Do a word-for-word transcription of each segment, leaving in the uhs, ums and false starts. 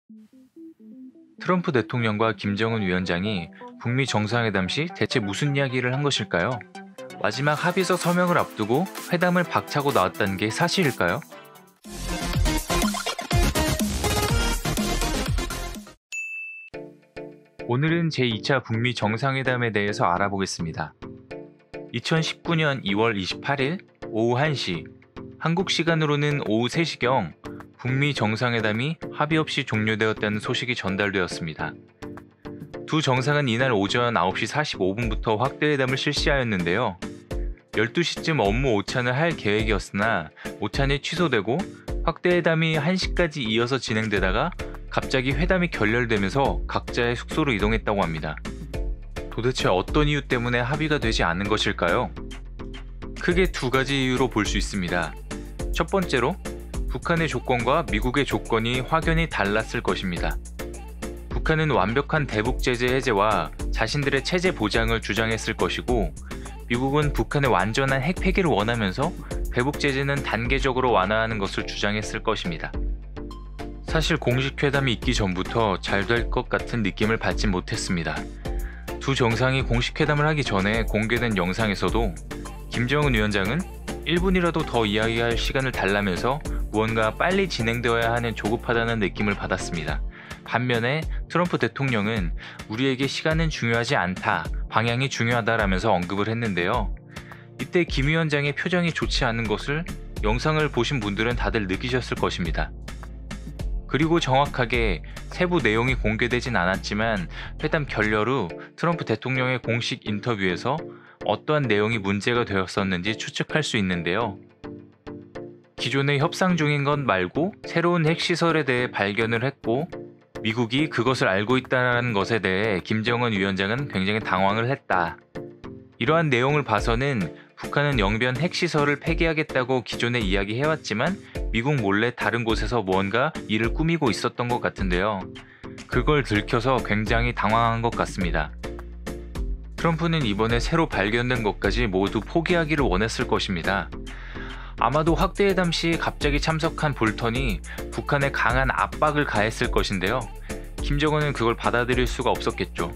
트럼프 대통령과 김정은 위원장이 북미 정상회담 시 대체 무슨 이야기를 한 것일까요? 마지막 합의서 서명을 앞두고 회담을 박차고 나왔다는 게 사실일까요? 오늘은 제이 차 북미 정상회담에 대해서 알아보겠습니다. 이천십구 년 이월 이십팔일 오후 한 시, 한국 시간으로는 오후 세 시경 북미 정상회담이 합의 없이 종료되었다는 소식이 전달되었습니다. 두 정상은 이날 오전 아홉 시 사십오 분부터 확대회담을 실시하였는데요. 열두 시쯤 업무 오찬을 할 계획이었으나 오찬이 취소되고 확대회담이 한 시까지 이어서 진행되다가 갑자기 회담이 결렬되면서 각자의 숙소로 이동했다고 합니다. 도대체 어떤 이유 때문에 합의가 되지 않은 것일까요? 크게 두 가지 이유로 볼 수 있습니다. 첫 번째로 북한의 조건과 미국의 조건이 확연히 달랐을 것입니다. 북한은 완벽한 대북 제재 해제와 자신들의 체제 보장을 주장했을 것이고, 미국은 북한의 완전한 핵 폐기를 원하면서 대북 제재는 단계적으로 완화하는 것을 주장했을 것입니다. 사실 공식 회담이 있기 전부터 잘 될 것 같은 느낌을 받지 못했습니다. 두 정상이 공식 회담을 하기 전에 공개된 영상에서도 김정은 위원장은 일 분이라도 더 이야기할 시간을 달라면서 무언가 빨리 진행되어야 하는 조급하다는 느낌을 받았습니다. 반면에 트럼프 대통령은 우리에게 시간은 중요하지 않다, 방향이 중요하다라면서 언급을 했는데요. 이때 김 위원장의 표정이 좋지 않은 것을 영상을 보신 분들은 다들 느끼셨을 것입니다. 그리고 정확하게 세부 내용이 공개되진 않았지만 회담 결렬 후 트럼프 대통령의 공식 인터뷰에서 어떠한 내용이 문제가 되었었는지 추측할 수 있는데요. 기존에 협상 중인 것 말고 새로운 핵시설에 대해 발견을 했고, 미국이 그것을 알고 있다는 것에 대해 김정은 위원장은 굉장히 당황을 했다. 이러한 내용을 봐서는 북한은 영변 핵시설을 폐기하겠다고 기존에 이야기해왔지만 미국 몰래 다른 곳에서 무언가 일을 꾸미고 있었던 것 같은데요. 그걸 들켜서 굉장히 당황한 것 같습니다. 트럼프는 이번에 새로 발견된 것까지 모두 포기하기를 원했을 것입니다. 아마도 확대회담 시 갑자기 참석한 볼턴이 북한에 강한 압박을 가했을 것인데요. 김정은은 그걸 받아들일 수가 없었겠죠.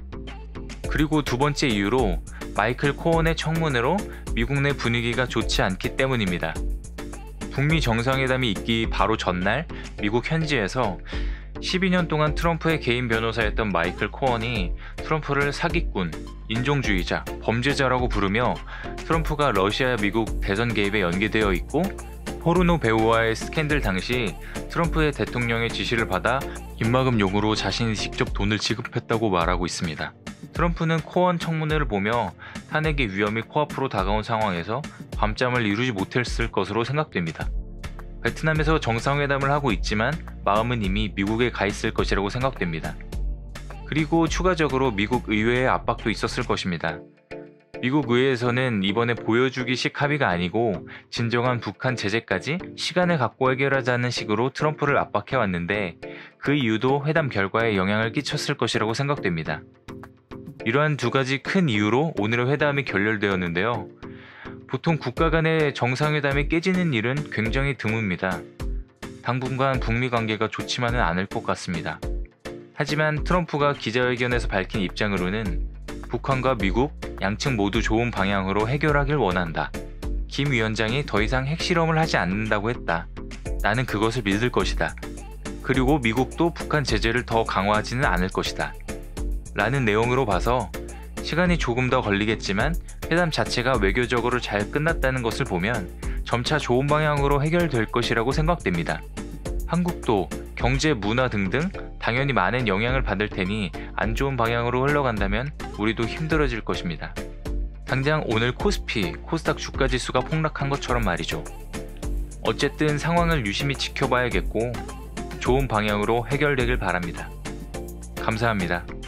그리고 두 번째 이유로 마이클 코언의 청문회로 미국 내 분위기가 좋지 않기 때문입니다. 북미 정상회담이 있기 바로 전날 미국 현지에서 십이 년 동안 트럼프의 개인 변호사였던 마이클 코언이 트럼프를 사기꾼, 인종주의자, 범죄자라고 부르며 트럼프가 러시아 미국 대선 개입에 연계되어 있고, 포르노 배우와의 스캔들 당시 트럼프의 대통령의 지시를 받아 입막음 용으로 자신이 직접 돈을 지급했다고 말하고 있습니다. 트럼프는 코언 청문회를 보며 탄핵의 위험이 코앞으로 다가온 상황에서 밤잠을 이루지 못했을 것으로 생각됩니다. 베트남에서 정상회담을 하고 있지만 마음은 이미 미국에 가 있을 것이라고 생각됩니다. 그리고 추가적으로 미국 의회의 압박도 있었을 것입니다. 미국 의회에서는 이번에 보여주기식 합의가 아니고 진정한 북한 제재까지 시간을 갖고 해결하자는 식으로 트럼프를 압박해왔는데, 그 이유도 회담 결과에 영향을 끼쳤을 것이라고 생각됩니다. 이러한 두 가지 큰 이유로 오늘의 회담이 결렬되었는데요. 보통 국가 간의 정상회담이 깨지는 일은 굉장히 드뭅니다. 당분간 북미 관계가 좋지만은 않을 것 같습니다. 하지만 트럼프가 기자회견에서 밝힌 입장으로는 북한과 미국 양측 모두 좋은 방향으로 해결하길 원한다. 김 위원장이 더 이상 핵실험을 하지 않는다고 했다. 나는 그것을 믿을 것이다. 그리고 미국도 북한 제재를 더 강화하지는 않을 것이다. 라는 내용으로 봐서 시간이 조금 더 걸리겠지만 회담 자체가 외교적으로 잘 끝났다는 것을 보면 점차 좋은 방향으로 해결될 것이라고 생각됩니다. 한국도 경제, 문화 등등 당연히 많은 영향을 받을 테니 안 좋은 방향으로 흘러간다면 우리도 힘들어질 것입니다. 당장 오늘 코스피, 코스닥 주가 지수가 폭락한 것처럼 말이죠. 어쨌든 상황을 유심히 지켜봐야겠고 좋은 방향으로 해결되길 바랍니다. 감사합니다.